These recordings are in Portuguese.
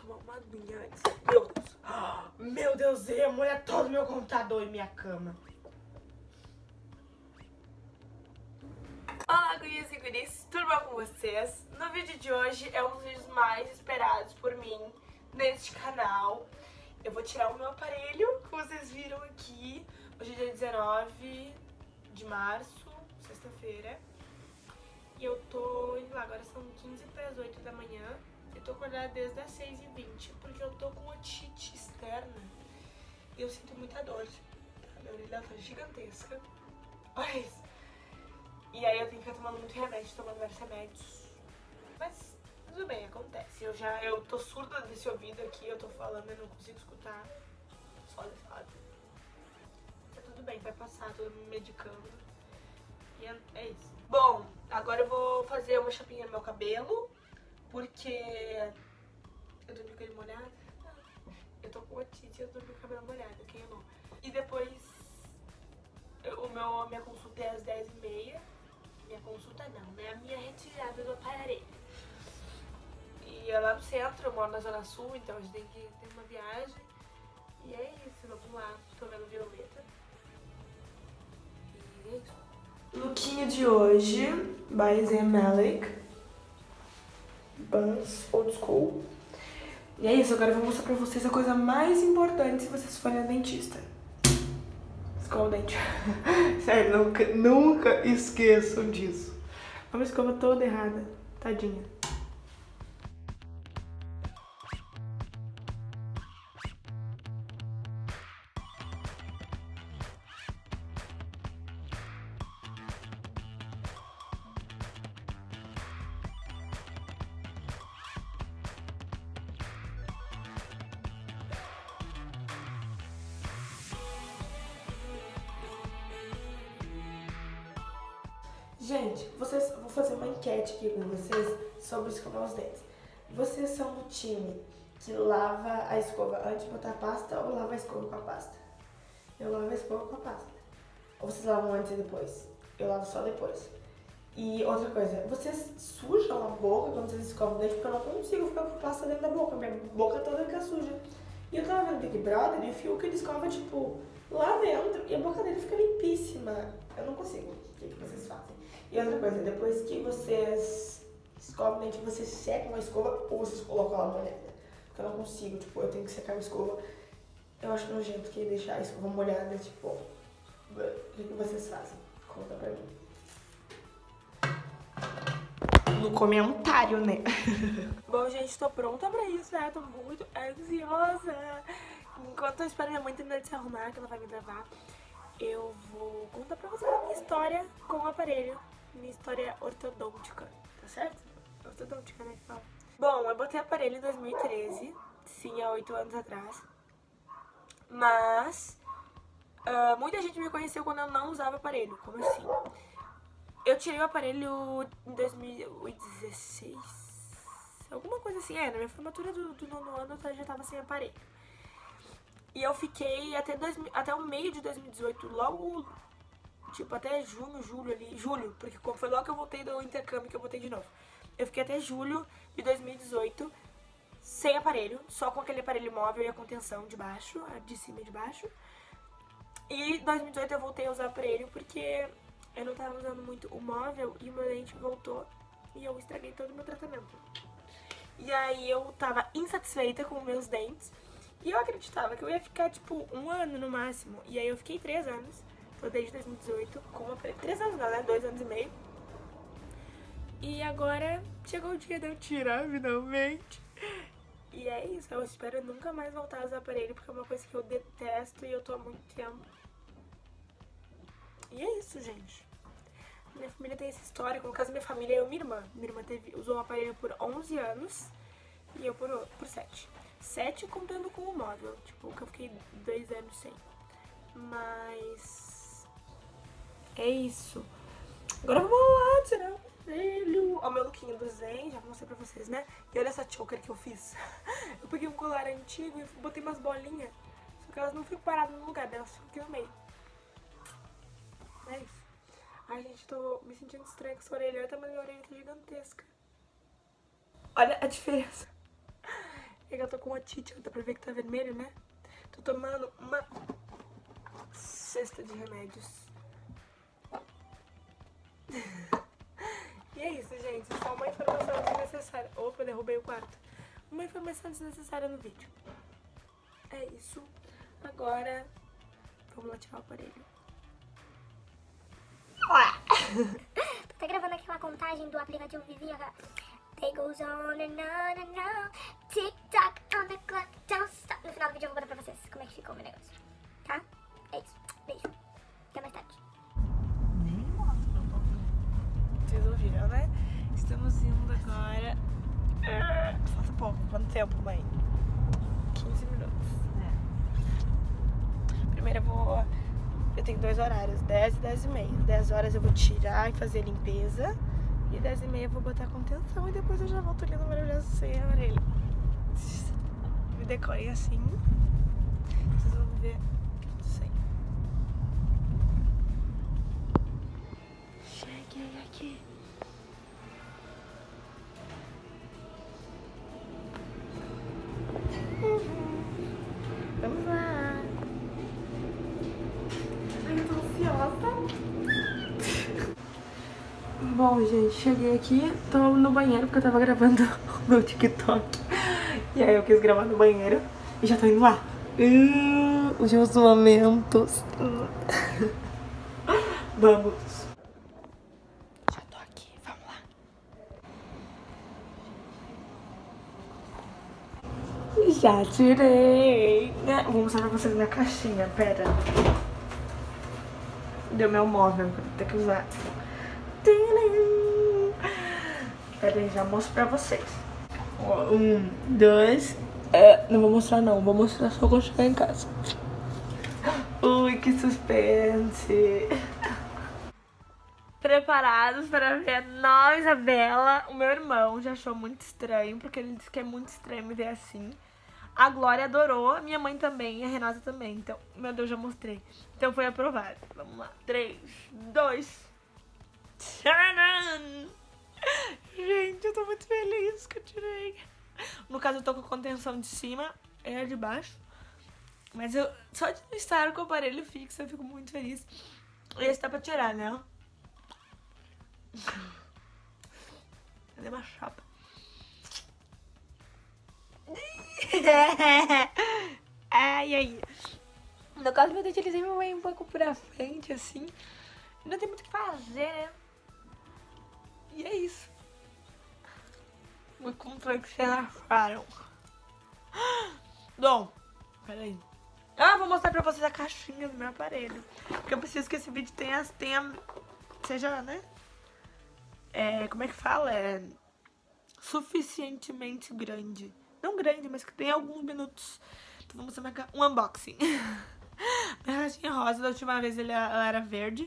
tomar uma aguinha antes. Meu Deus. Meu Deus, ia molhar todo o meu computador e minha cama. Olá, gurias e guris, tudo bom com vocês? No vídeo de hoje é um dos vídeos mais esperados por mim neste canal. Eu vou tirar o meu aparelho, que vocês viram aqui. Hoje é dia 19 de março, sexta-feira. E eu tô indo lá, agora são 15 para as 8 da manhã. Eu tô acordada desde as 6h20, porque eu tô com otite externa. E eu sinto muita dor. Minha orelha tá gigantesca. Olha isso. E aí eu tenho que ficar tomando muito remédio, tomando vários remédios. Mas tudo bem, acontece. Eu tô surda desse ouvido aqui, eu tô falando e não consigo escutar. Só desse lado. Tá tudo bem, vai passar, tô me medicando. E é isso. Bom, agora eu vou fazer uma chapinha no meu cabelo, porque eu dormi com ele molhado. Eu tô com otite e eu dormi com o cabelo molhado, quem eu não. E depois, a minha consulta é às 10h30. Minha consulta não, né? A minha retirada do aparelho. E é lá no centro, eu moro na Zona Sul, então a gente tem que ter uma viagem. E é isso, vamos lá. Tô vendo Violeta. E é isso. Lookinho de hoje, by Zayn Malik. Buns Old School. E é isso, agora eu vou mostrar pra vocês a coisa mais importante se vocês forem ao dentista. Escova o dente. Sério, nunca esqueçam disso. É uma escova toda errada. Tadinha. Gente, vou fazer uma enquete aqui com vocês sobre escovar os dentes. Vocês são do time que lava a escova antes de botar a pasta ou lava a escova com a pasta? Eu lavo a escova com a pasta. Ou vocês lavam antes e depois? Eu lavo só depois. E outra coisa, vocês sujam a boca quando vocês escovam o dente? Porque eu não consigo ficar com pasta dentro da boca. Minha boca toda fica suja. E eu tava vendo Big Brother e o Fiuk ele escova, tipo, lá dentro e a boca dele fica limpíssima. Eu não consigo. O que vocês fazem? E outra coisa, depois que vocês escovam o dente, vocês secam a escova ou vocês colocam ela molhada? Porque eu não consigo, tipo, eu tenho que secar a escova. Eu acho nojento que deixar a escova molhada, tipo, o que vocês fazem? Conta pra mim. No comentário, né? Bom, gente, tô pronta pra isso, né? Tô muito ansiosa. Enquanto eu espero minha mãe terminar de se arrumar, que ela vai me gravar, eu vou contar pra vocês a minha história com o aparelho. Minha história ortodôntica, tá certo? Ortodôntica, né, que fala. Bom, eu botei aparelho em 2013, sim, há 8 anos atrás. Mas muita gente me conheceu quando eu não usava aparelho. Como assim? Eu tirei o aparelho em 2016, alguma coisa assim. Na minha formatura do 9º ano eu já tava sem aparelho. E eu fiquei até o meio de 2018, logo, tipo, até julho, porque foi logo que eu voltei do intercâmbio que eu voltei de novo. Eu fiquei até julho de 2018 sem aparelho, só com aquele aparelho móvel e a contenção de baixo, a de cima e de baixo. E em 2018 eu voltei a usar aparelho porque eu não tava usando muito o móvel e o meu dente voltou e eu estraguei todo o meu tratamento. E aí eu tava insatisfeita com os meus dentes e eu acreditava que eu ia ficar tipo 1 ano no máximo. E aí eu fiquei 3 anos, tô desde 2018 com o aparelho. 3 anos não, né? 2 anos e meio. E agora chegou o dia de eu tirar finalmente. E é isso, eu espero nunca mais voltar a usar aparelho porque é uma coisa que eu detesto e eu tô há muito tempo. E é isso, gente. Minha família tem essa história, no caso minha família, eu e minha irmã. Minha irmã usou o aparelho por 11 anos e eu por 7. 7 contando com o móvel, tipo, que eu fiquei 2 anos sem. Mas é isso. Agora vamos lá tirar o aparelho. Ó, o meu lookinho do Zayn, já mostrei pra vocês, né? E olha essa choker que eu fiz. Eu peguei um colar antigo e botei umas bolinhas, só que elas não ficam paradas no lugar, elas ficam aqui no meio. É isso. Ai, gente, tô me sentindo estranha com essa orelha. Olha o tamanho da minha orelha, tá gigantesca. Olha a diferença É que eu tô com otite, dá pra ver que tá vermelho, né? Tô tomando uma cesta de remédios. E é isso, gente. Só uma informação desnecessária. Opa, eu derrubei o quarto. Uma informação desnecessária no vídeo. É isso. Agora, vamos lá tirar o aparelho. Tô até gravando aquela contagem do aplicativo Vizinha. Day goes on and on and on. Tick tock on the clock, don't stop. No final do vídeo eu vou contar pra vocês como é que ficou o meu negócio. Tá? É isso. Beijo. Até mais tarde. Vocês ouviram, né? Estamos indo agora. Falta pouco. Quanto tempo, mãe? 15 minutos. Primeiro eu tenho 2 horários, 10 e 10 e meia. 10 horas eu vou tirar e fazer a limpeza. E 10 e meia eu vou botar contenção. E depois eu já volto lindo, maravilhoso, sem a orelha. Me decorei assim. Vocês vão ver. Sim. Cheguei aqui. Vamos lá. Ai, eu tô ansiosa. Bom, gente, cheguei aqui. Tô no banheiro porque eu tava gravando o meu TikTok. E aí eu quis gravar no banheiro. E já tô indo lá. Os meus momentos. Vamos. Já tô aqui, vamos lá. Já tirei. Vou mostrar pra vocês minha caixinha, pera. Deu meu móvel, vou ter que usar. Pera aí, já mostro pra vocês. 1, 2. Não vou mostrar não, vou mostrar só quando chegar em casa. Ui, que suspense. Preparados para ver a nova Isabela. O meu irmão já achou muito estranho, porque ele disse que é muito estranho me ver assim. A Glória adorou, a minha mãe também, e a Renata também. Então, meu Deus, já mostrei. Então foi aprovado. Vamos lá. 3, 2. Tcharam! Gente, eu tô muito feliz que eu tirei. No caso, eu tô com a contenção de cima e a de baixo. Mas eu só de estar com o aparelho fixo eu fico muito feliz. E esse dá pra tirar, né? Cadê uma chapa? Ai, ai. No caso, meu dente ele sempre vai um pouco pra frente, assim. Não tem muito o que fazer, né? E é isso. Como foi que vocês acharam? Bom, peraí. Vou mostrar pra vocês a caixinha do meu aparelho. Porque eu preciso que esse vídeo tenha seja, né? Como é que fala? Suficientemente grande. Não grande, mas que tenha alguns minutos. Então vamos mostrar um unboxing. Minha caixinha rosa, da última vez ela era verde.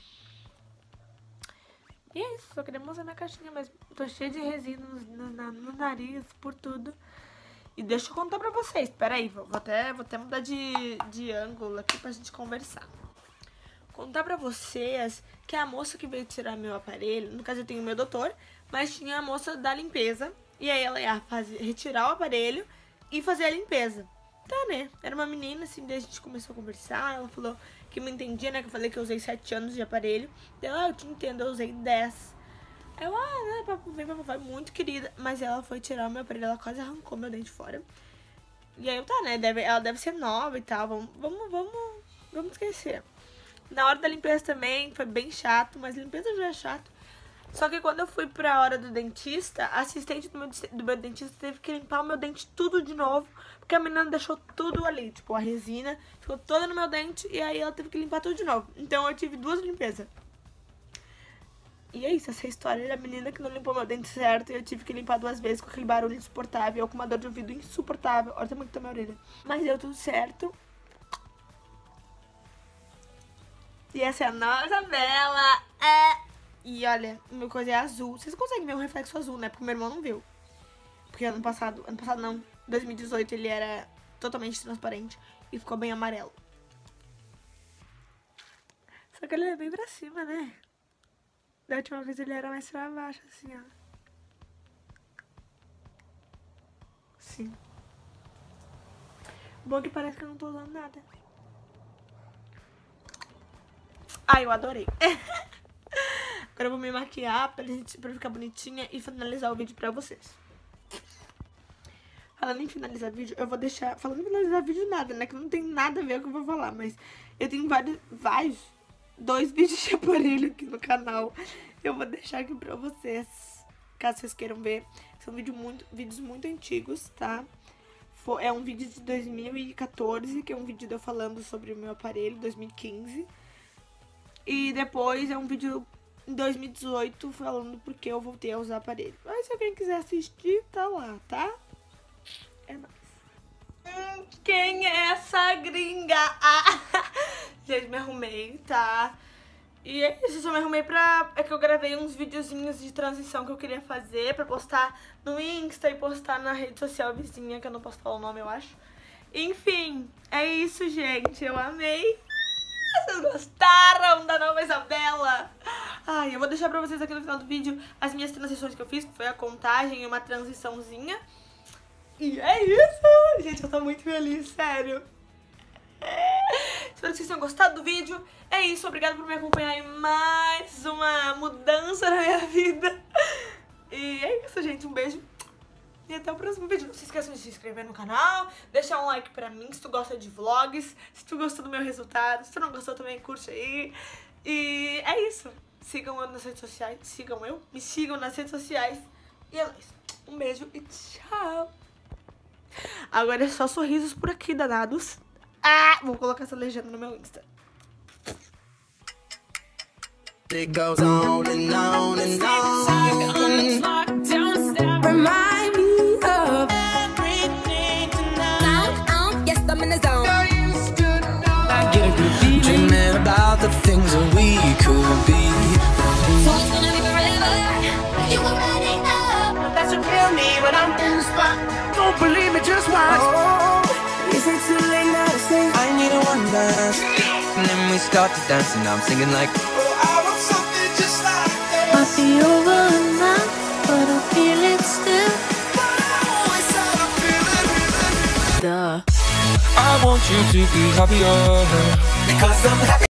E é isso, só queria mostrar minha caixinha mesmo. Tô cheia de resina no nariz, por tudo. E deixa eu contar pra vocês. Pera aí, vou até mudar de ângulo aqui pra gente conversar. Contar pra vocês que a moça que veio tirar meu aparelho, no caso eu tenho o meu doutor, mas tinha a moça da limpeza. E aí ela ia retirar o aparelho e fazer a limpeza. Tá, né? Era uma menina, assim, daí a gente começou a conversar. Ela falou que me entendia, né? Que eu falei que eu usei 7 anos de aparelho. Ela, eu te entendo, eu usei 10. Eu, né, papo vem, papo vai, muito querida. Mas ela foi tirar o meu aparelho, ela quase arrancou meu dente fora. E aí eu, tá, né, ela deve ser nova e tal, vamos esquecer. Na hora da limpeza também, foi bem chato, mas limpeza já é chato. Só que quando eu fui pra hora do dentista, a assistente do meu dentista teve que limpar o meu dente tudo de novo. Porque a menina deixou tudo ali, tipo, a resina ficou toda no meu dente e aí ela teve que limpar tudo de novo. Então eu tive 2 limpezas. E é isso, essa história da menina que não limpou meu dente certo e eu tive que limpar 2 vezes com aquele barulho insuportável, eu com uma dor de ouvido insuportável. Olha o tamanho que tá minha orelha. Mas deu tudo certo. E essa é a nossa Bela. E olha, meu coisa é azul. Vocês conseguem ver um reflexo azul, né? Porque meu irmão não viu. Porque ano passado não, 2018 ele era totalmente transparente e ficou bem amarelo. Só que ele é bem pra cima, né? Da última vez ele era mais pra baixo, assim, ó. Sim. Bom que parece que eu não tô usando nada. Ai, eu adorei. Agora eu vou me maquiar pra ficar bonitinha e finalizar o vídeo pra vocês. Falando em finalizar vídeo, eu vou deixar... Falando em finalizar vídeo nada, né? Que não tem nada a ver com o que eu vou falar. Mas eu tenho dois vídeos de aparelho aqui no canal. Eu vou deixar aqui pra vocês, caso vocês queiram ver. São vídeos muito antigos, tá? É um vídeo de 2014, que é um vídeo de eu falando sobre o meu aparelho, 2015. E depois é um vídeo em 2018 falando porque eu voltei a usar aparelho. Mas se alguém quiser assistir, tá lá, tá? É nóis. Quem é essa gringa? Gente, me arrumei, tá? E é isso, eu só me arrumei É que eu gravei uns videozinhos de transição que eu queria fazer pra postar no Insta e postar na rede social vizinha, que eu não posso falar o nome, eu acho. Enfim, é isso, gente. Eu amei. Vocês gostaram da nova Isabela? Ai, eu vou deixar pra vocês aqui no final do vídeo as minhas transições que eu fiz, que foi a contagem e uma transiçãozinha. E é isso! Gente, eu tô muito feliz, sério. Espero que vocês tenham gostado do vídeo. É isso, obrigada por me acompanhar em mais uma mudança na minha vida. E é isso, gente. Um beijo. E até o próximo vídeo. Não se esqueçam de se inscrever no canal, deixar um like pra mim se tu gosta de vlogs, se tu gostou do meu resultado, se tu não gostou também curte aí. E é isso. Sigam eu nas redes sociais, me sigam nas redes sociais. E é nóis. Um beijo e tchau. Agora é só sorrisos por aqui, danados. Vou colocar essa legenda no meu Insta. It goes on and on and on. Remind me of everything tonight. Yes, I'm in the zone. I get a good feeling. Dreaming about the things that we could be. So it's gonna be forever. You already know. That's what feel me when I'm in the spot. Don't believe me, just watch. Is it too late now to say I need a one dance? And then we start to dance and I'm singing like, oh, I want something just like that. Might be over now, but I feel it still. Oh, it's how I feel it. Duh. I want you to be happier because I'm happy.